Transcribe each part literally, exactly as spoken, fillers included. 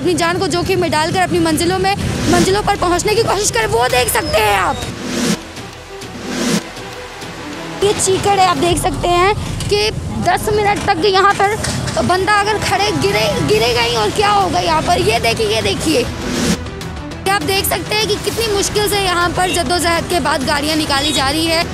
अपनी जान को जोखिम में डालकर अपनी मंजिलों में मंजिलों पर पहुंचने की कोशिश कर, वो देख सकते हैं आप। ये चीकड़ है, आप देख सकते हैं कि दस मिनट तक यहाँ पर बंदा अगर खड़े गिरे गिरेगा ही, और क्या होगा यहाँ पर। ये देखिए ये देखिए आप देख सकते हैं कि कितनी मुश्किल से यहाँ पर जद्दोजहद के बाद गाड़ियाँ निकाली जा रही है।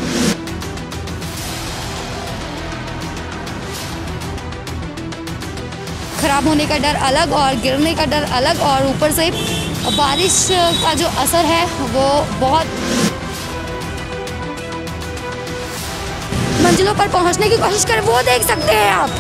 खराब होने का डर अलग और गिरने का डर अलग, और ऊपर से बारिश का जो असर है वो बहुत। मंजिलों पर पहुंचने की कोशिश कर, वो देख सकते हैं आप।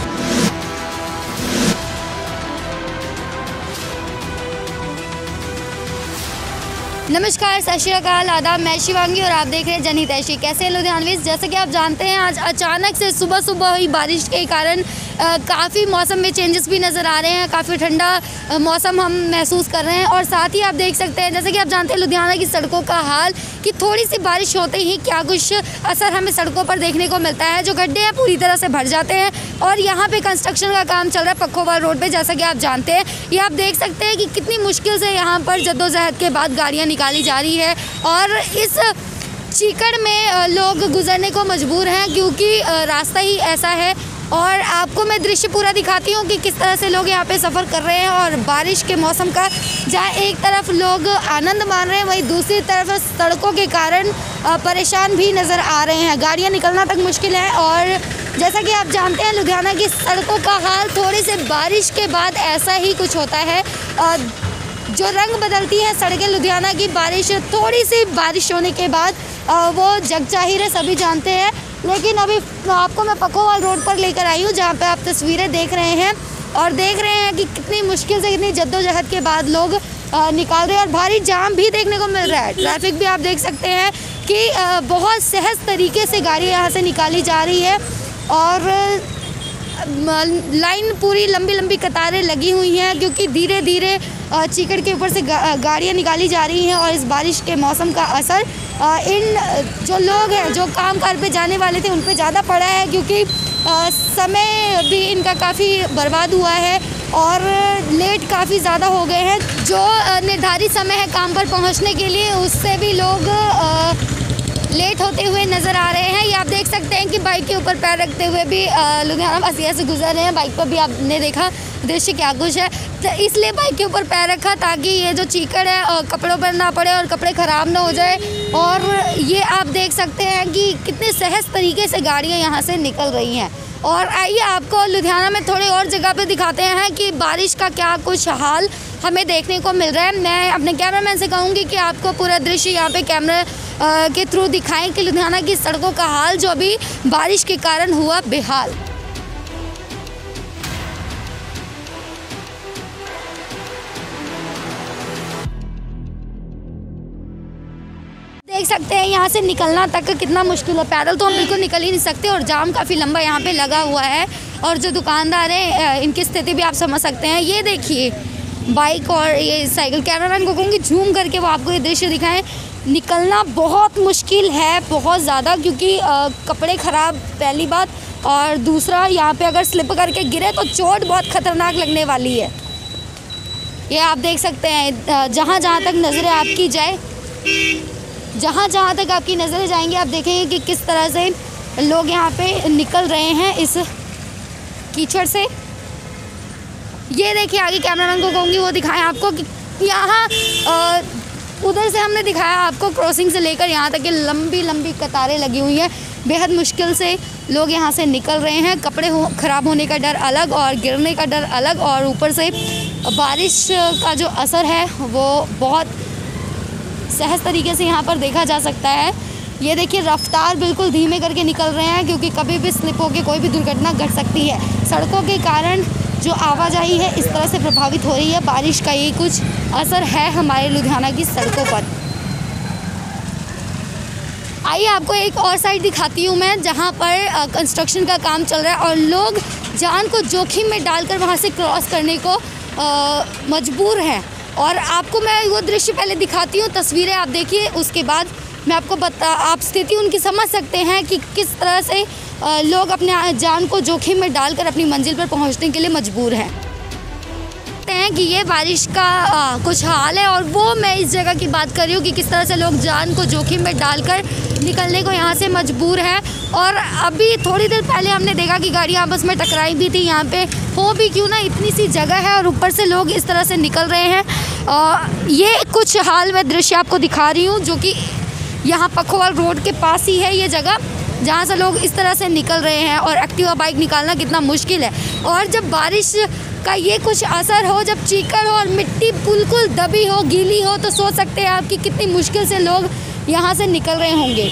नमस्कार, सत श्री अकाल, आदाब, मैं शिवांगी और आप देख रहे हैं जनहितैषी। कैसे हैं लुधियानवीज़? जैसे कि आप जानते हैं, आज अचानक से सुबह सुबह हुई बारिश के कारण काफ़ी मौसम में चेंजेस भी नज़र आ रहे हैं। काफ़ी ठंडा मौसम हम महसूस कर रहे हैं, और साथ ही आप देख सकते हैं, जैसे कि आप जानते हैं लुधियाना की सड़कों का हाल, कि थोड़ी सी बारिश होते ही क्या कुछ असर हमें सड़कों पर देखने को मिलता है। जो गड्ढे हैं पूरी तरह से भर जाते हैं, और यहाँ पे कंस्ट्रक्शन का काम चल रहा है पक्खोवाल रोड पे, जैसा कि आप जानते हैं। ये आप देख सकते हैं कि कितनी मुश्किल से यहाँ पर जद्दोजहद के बाद गाड़ियाँ निकाली जा रही है, और इस चीकड़ में लोग गुजरने को मजबूर हैं, क्योंकि रास्ता ही ऐसा है। और आपको मैं दृश्य पूरा दिखाती हूँ कि किस तरह से लोग यहाँ पे सफ़र कर रहे हैं, और बारिश के मौसम का जहाँ एक तरफ लोग आनंद मान रहे हैं, वहीं दूसरी तरफ सड़कों के कारण परेशान भी नज़र आ रहे हैं। गाड़ियाँ निकलना तक मुश्किल है, और जैसा कि आप जानते हैं लुधियाना की सड़कों का हाल थोड़ी सी बारिश के बाद ऐसा ही कुछ होता है। जो रंग बदलती है सड़कें लुधियाना की, बारिश थोड़ी सी बारिश होने के बाद वो जग जाहिर है, सभी जानते हैं। लेकिन अभी आपको मैं पक्खोवाल रोड पर लेकर आई हूँ, जहाँ पे आप तस्वीरें देख रहे हैं, और देख रहे हैं कि कितनी मुश्किल से, कितनी जद्दोजहद के बाद लोग निकाल रहे हैं। और भारी जाम भी देखने को मिल रहा है। ट्रैफिक भी आप देख सकते हैं कि बहुत सहज तरीके से गाड़ियाँ यहाँ से निकाली जा रही है, और लाइन पूरी लंबी लंबी कतारें लगी हुई हैं, क्योंकि धीरे धीरे चीकड़ के ऊपर से गा, गाड़ियाँ निकाली जा रही हैं। और इस बारिश के मौसम का असर इन जो लोग हैं, जो काम कार पे जाने वाले थे, उन पे ज़्यादा पड़ा है, क्योंकि समय भी इनका काफ़ी बर्बाद हुआ है, और लेट काफ़ी ज़्यादा हो गए हैं। जो निर्धारित समय है काम पर पहुंचने के लिए, उससे भी लोग लेट होते हुए नज़र आ रहे हैं। ये आप देख सकते हैं कि बाइक के ऊपर पैर रखते हुए भी लुधियाना वासी से गुजर रहे हैं। बाइक पर भी आपने देखा दृश्य क्या कुछ है, तो इसलिए बाइक के ऊपर पैर रखा ताकि ये जो चीकड़ है कपड़ों पर ना पड़े और कपड़े ख़राब ना हो जाए। और ये आप देख सकते हैं कि कितने सहज तरीके से गाड़ियाँ यहाँ से निकल रही हैं। और आइए आपको लुधियाना में थोड़ी और जगह पे दिखाते हैं कि बारिश का क्या कुछ हाल हमें देखने को मिल रहा है। मैं अपने कैमरामैन से कहूँगी कि आपको पूरा दृश्य यहाँ पे कैमरे के थ्रू दिखाएं कि लुधियाना की सड़कों का हाल जो अभी बारिश के कारण हुआ बेहाल। देख सकते हैं यहाँ से निकलना तक कितना मुश्किल है। पैदल तो हम बिल्कुल निकल ही नहीं सकते, और जाम काफ़ी लंबा यहाँ पे लगा हुआ है। और जो दुकानदार हैं, इनकी स्थिति भी आप समझ सकते हैं। ये देखिए बाइक और ये साइकिल, कैमरामैन को कहूँगी झूम करके वो आपको ये दृश्य दिखाएं। निकलना बहुत मुश्किल है, बहुत ज़्यादा, क्योंकि आ, कपड़े ख़राब पहली बात, और दूसरा यहाँ पे अगर स्लिप करके गिरे तो चोट बहुत ख़तरनाक लगने वाली है। ये आप देख सकते हैं, जहाँ जहाँ तक नज़रें आपकी जाए, जहाँ जहाँ तक आपकी नज़रें जाएंगी, आप देखेंगे कि किस तरह से लोग यहाँ पे निकल रहे हैं इस कीचड़ से। ये देखिए आगे कैमरामैन को कहूँगी वो दिखाएं आपको कि यहाँ उधर से हमने दिखाया आपको क्रॉसिंग से लेकर यहाँ तक की लंबी लंबी कतारें लगी हुई हैं। बेहद मुश्किल से लोग यहाँ से निकल रहे हैं। कपड़े हो ख़राब होने का डर अलग और गिरने का डर अलग, और ऊपर से बारिश का जो असर है वो बहुत सहज तरीके से यहाँ पर देखा जा सकता है। ये देखिए रफ्तार बिल्कुल धीमे करके निकल रहे हैं, क्योंकि कभी भी स्लिप होकर कोई भी दुर्घटना घट सकती है। सड़कों के कारण जो आवाजाही है इस तरह से प्रभावित हो रही है। बारिश का ये कुछ असर है हमारे लुधियाना की सड़कों पर। आइए आपको एक और साइड दिखाती हूँ मैं, जहाँ पर कंस्ट्रक्शन का काम चल रहा है, और लोग जान को जोखिम में डालकर वहाँ से क्रॉस करने को आ, मजबूर हैं। और आपको मैं वो दृश्य पहले दिखाती हूँ, तस्वीरें आप देखिए, उसके बाद मैं आपको बता आप स्थिति उनकी समझ सकते हैं कि किस तरह से लोग अपने जान को जोखिम में डालकर अपनी मंजिल पर पहुंचने के लिए मजबूर हैं। सकते हैं कि ये बारिश का आ, कुछ हाल है, और वो मैं इस जगह की बात कर रही हूँ कि किस तरह से लोग जान को जोखिम में डालकर निकलने को यहाँ से मजबूर हैं। और अभी थोड़ी देर पहले हमने देखा कि गाड़ियाँ आपस में टकराई भी थी। यहाँ पे हो भी क्यों ना, इतनी सी जगह है और ऊपर से लोग इस तरह से निकल रहे हैं। आ, ये कुछ हाल में दृश्य आपको दिखा रही हूँ, जो कि यहाँ पखवाल रोड के पास ही है ये जगह, जहाँ से लोग इस तरह से निकल रहे हैं। और एक्टिवा बाइक निकालना कितना मुश्किल है, और जब बारिश का ये कुछ असर हो, जब चीकड़ हो और मिट्टी बिल्कुल दबी हो, गीली हो, तो सोच सकते हैं आप कि कितनी मुश्किल से लोग यहाँ से निकल रहे होंगे।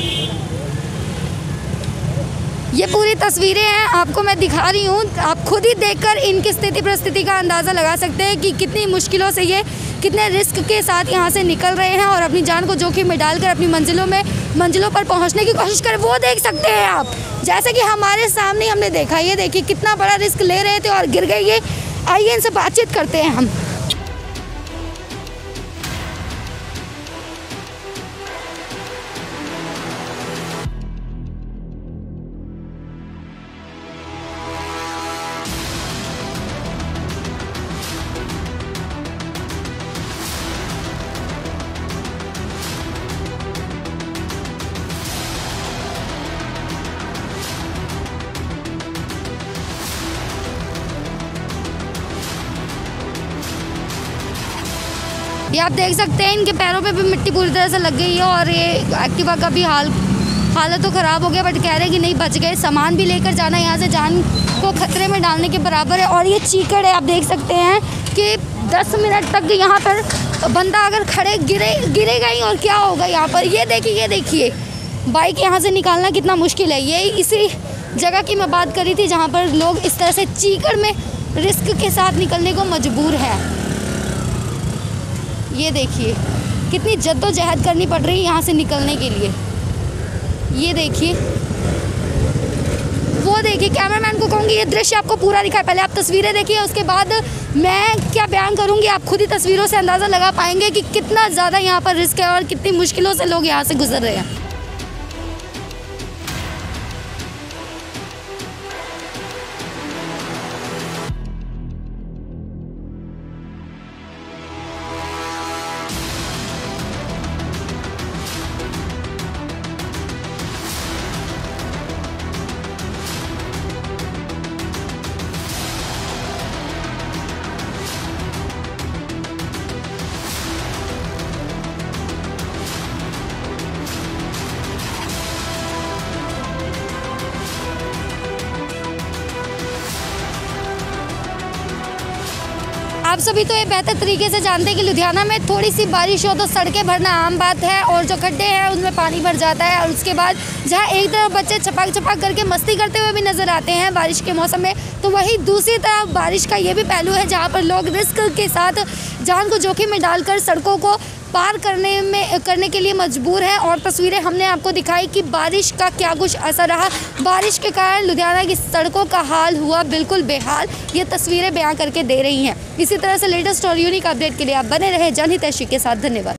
ये पूरी तस्वीरें हैं, आपको मैं दिखा रही हूँ। आप खुद ही देखकर इनकी स्थिति परिस्थिति का अंदाज़ा लगा सकते हैं कि कितनी मुश्किलों से ये, कितने रिस्क के साथ यहाँ से निकल रहे हैं और अपनी जान को जोखिम में डालकर अपनी मंजिलों में मंजिलों पर पहुँचने की कोशिश करें। वो देख सकते हैं आप, जैसे कि हमारे सामने हमने देखा। ये देखिए कितना बड़ा रिस्क ले रहे थे और गिर गए ये। आइए इनसे बातचीत करते हैं हम। ये आप देख सकते हैं, इनके पैरों पे भी मिट्टी पूरी तरह से लग गई है, और ये एक्टिवा का भी हाल हालत तो ख़राब हो गया, बट कह रहे हैं कि नहीं बच गए। सामान भी लेकर जाना यहाँ से जान को खतरे में डालने के बराबर है। और ये चीकड़ है, आप देख सकते हैं कि दस मिनट तक यहाँ पर बंदा अगर खड़े गिरे गिरेगा ही, और क्या होगा यहाँ पर। ये देखिए, ये देखिए बाइक यहाँ से निकालना कितना मुश्किल है। ये इसी जगह की मैं बात कर रही थी, जहाँ पर लोग इस तरह से चीकड़ में रिस्क के साथ निकलने को मजबूर है। ये देखिए कितनी जद्दोजहद करनी पड़ रही है यहाँ से निकलने के लिए। ये देखिए, वो देखिए, कैमरामैन को कहूँगी ये दृश्य आपको पूरा दिखाए। पहले आप तस्वीरें देखिए, उसके बाद मैं क्या बयान करूँगी, आप खुद ही तस्वीरों से अंदाज़ा लगा पाएंगे कि कितना ज़्यादा यहाँ पर रिस्क है और कितनी मुश्किलों से लोग यहाँ से गुजर रहे हैं। आप सभी तो ये बेहतर तरीके से जानते हैं कि लुधियाना में थोड़ी सी बारिश हो तो सड़कें भरना आम बात है, और जो गड्ढे हैं उनमें पानी भर जाता है। और उसके बाद जहाँ एक तरफ बच्चे छपाक छपाक करके मस्ती करते हुए भी नज़र आते हैं बारिश के मौसम में, तो वहीं दूसरी तरफ बारिश का ये भी पहलू है जहाँ पर लोग रिस्क के साथ जान को जोखिम में डालकर सड़कों को पार करने में करने के लिए मजबूर हैं। और तस्वीरें हमने आपको दिखाई कि बारिश का क्या कुछ असर रहा। बारिश के कारण लुधियाना की सड़कों का हाल हुआ बिल्कुल बेहाल, ये तस्वीरें बयां करके दे रही हैं। इसी तरह से लेटेस्ट और यूनिक अपडेट के लिए आप बने रहे जनहितैषी के साथ। धन्यवाद।